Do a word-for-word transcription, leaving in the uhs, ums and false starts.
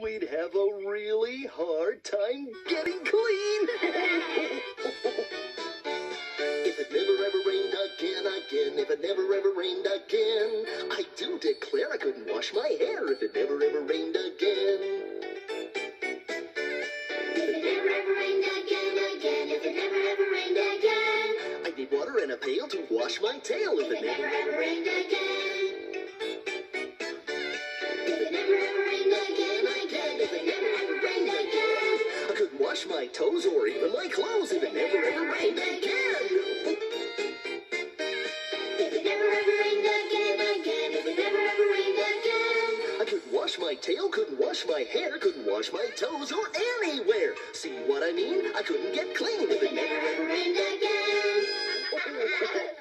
we'd have a really hard time getting clean. If it never ever rained again, again, if it never ever rained again, I do declare I couldn't wash my hair if it never ever rained again. If it never ever rained again, again, if it never ever rained again, I'd need water in a pail to wash my tail if, if it never ever rained again. If it never ever rained again, again, if it never ever rained again, I couldn't wash my toes or even my clothes if it never ever rained again. if it never ever rained again, again, if it never ever rained again, I couldn't wash my tail, couldn't wash my hair, couldn't wash my toes or anywhere. See what I mean? I couldn't get clean if it never never ever rained again.